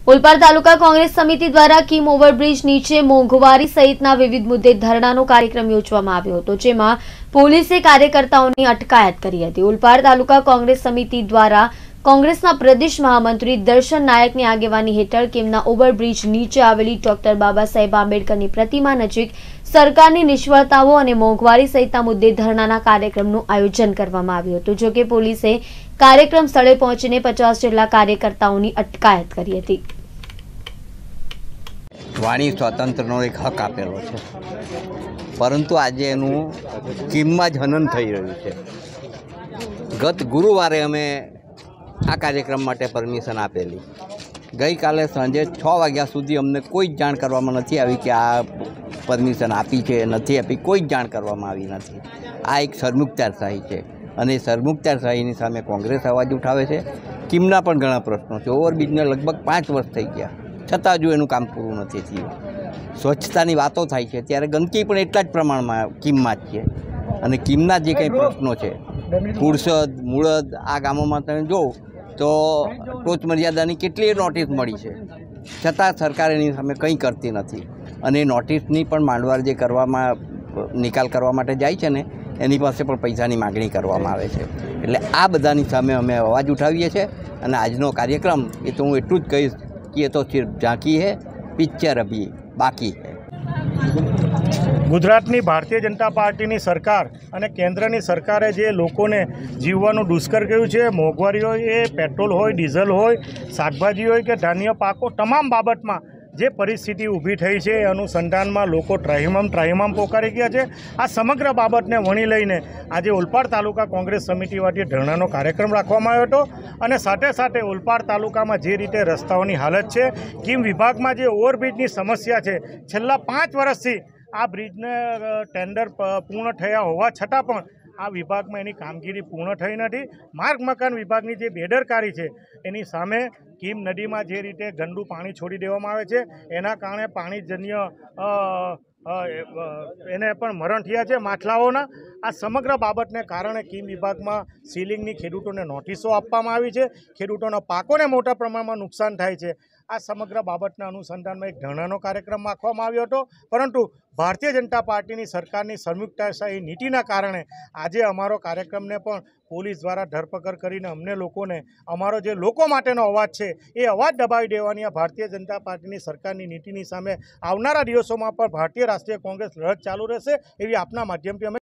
ઓલપાડ તાલુકા કોંગ્રેસ સમિતિ દ્વારા Kim overbridge નીચે મોંઘવારી સહિતના વિવિધ મુદ્દે ધરણાનો કાર્યક્રમ યોજવામાં આવ્યો હતો, જેમાં પોલીસે કાર્યકર્તાઓની અટકાયત કરી હતી। ઓલપાડ તાલુકા કોંગ્રેસ સમિતિ દ્વારા કોંગ્રેસના પ્રદેશ મહામંત્રી દર્શન નાયકની આગેવાની હેઠળ કિમના ઓવરબ્રિજ નીચે આવેલી ડોક્ટર બાબા સાહેબ આંબેડકરની પ્રતિમા નજીક સરકારની નિષ્ફળતાઓ અને મોંઘવારી સહિતના મુદ્દે ધરણાના કાર્યક્રમનું આયોજન કરવામાં આવ્યું હતું। જો કે પોલીસે કાર્યક્રમ સ્થળે પહોંચીને 50 જેટલા કાર્યકર્તાઓની અટકાયત કરી હતી। વાણી સ્વાતંત્ર્યનો એક હક આપેલો છે, પરંતુ આજે એનું કિમમાં જ હનન થઈ રહ્યું છે। ગત ગુરુવારે અમે આ કાર્યક્રમ માટે પરમિશન આપેલી। ગઈકાલે સાંજે 6 વાગ્યા સુધી અમને કોઈ જ જાણ કરવામાં નથી આવી કે આ પરમિશન આપી છે નથી આપી, કોઈ જ જાણ કરવામાં આવી નથી। આ એક સરમુખત્યારશાહી છે અને સરમુખત્યારશાહીની સામે કોંગ્રેસ અવાજ ઉઠાવે છે। કિમના પણ ઘણા પ્રશ્નો છે। ઓવરબ્રિજને લગભગ 5 વર્ષ થઈ ગયા, છતાં જો એનું કામ પૂરું નથી થયું। સ્વચ્છતાની વાતો થાય છે ત્યારે ગંદકી પણ એટલા જ પ્રમાણમાં કિમમાં જ છે। અને કિમના જે કંઈ પ્રશ્નો છે, કુરસદ, મૂળદ, આ ગામોમાં તમે જો તો ટોચ મર્યાદાની કેટલીય નોટિસ મળી છે, છતાં સરકાર એની સામે કંઈ કરતી નથી। અને નોટિસની પણ માંડવાર જે કરવામાં નિકાલ કરવા માટે જાય છે ને, એની પાસે પણ પૈસાની માગણી કરવામાં આવે છે। એટલે આ બધાની સામે અમે અવાજ ઉઠાવીએ છીએ। અને આજનો કાર્યક્રમ એ તો હું એટલું જ કહીશ કે એ તો સિર્ફ ઝાંકી હે, પિક્ચર અભી બાકી હે। ગુજરાतની भारतीय जनता पार्टी सरकार અને કેન્દ્રની સરકારે જે લોકોને જીવવાનું દુષ્કર કર્યું છે, મોંઘવારી હોય એ પેટ્રોલ હોય, ડીઝલ હોય, શાકભાજી હોય કે ધાન્ય પાકો, તમામ બાબતમાં જે પરિસ્થિતિ ઊભી થઈ છે એ અનુસંધાનમાં લોકો ત્રાહિમામ પોકારી ગયા છે। આ સમગ્ર બાબતને વણી લઈને આજે ઓલપાડ તાલુકા કોંગ્રેસ સમિતિ વતી ધરણાનો કાર્યક્રમ રાખવામાં આવ્યો હતો। અને સાથે સાથે ઓલપાડ તાલુકામાં જે રીતે રસ્તાઓની હાલત છે, કિમ વિભાગમાં જે ઓવરબ્રિજની સમસ્યા છે, છેલ્લા 5 વર્ષથી આ બ્રિજને ટેન્ડર પૂર્ણ થયા હોવા છતાં પણ આ વિભાગમાં એની કામગીરી પૂર્ણ થઈ નથી। માર્ગ મકાન વિભાગની જે બેદરકારી છે એની સામે કિમ નદીમાં જે રીતે ગંદુ પાણી છોડી દેવામાં આવે છે, એના કારણે પાણીજન્ય એને પણ મરણ થયા છે માછલાઓના। આ સમગ્ર બાબતને કારણે કિમ વિભાગમાં સીલિંગની ખેડૂતોને નોટિસો આપવામાં આવી છે, ખેડૂતોના પાકોને મોટા પ્રમાણમાં નુકસાન થાય છે। આ સમગ્ર બાબતના અનુસંધાનમાં એક ધરણાનો કાર્યક્રમ રાખવામાં આવ્યો હતો, પરંતુ ભારતીય જનતા પાર્ટીની સરકારની સરમુખત્યારશાહી નીતિના કારણે આજે અમારો કાર્યક્રમને પણ પોલીસ દ્વારા ધરપકડ કરીને અમને લોકોને અમારો જે લોકો માટેનો અવાજ છે એ અવાજ દબાવી દેવાની આ ભારતીય જનતા પાર્ટીની સરકારની નીતિની સામે આવનારા દિવસોમાં પણ ભારતીય રાષ્ટ્રીય કોંગ્રેસ લડત ચાલુ રહેશે, એવી આપના માધ્યમથી અમે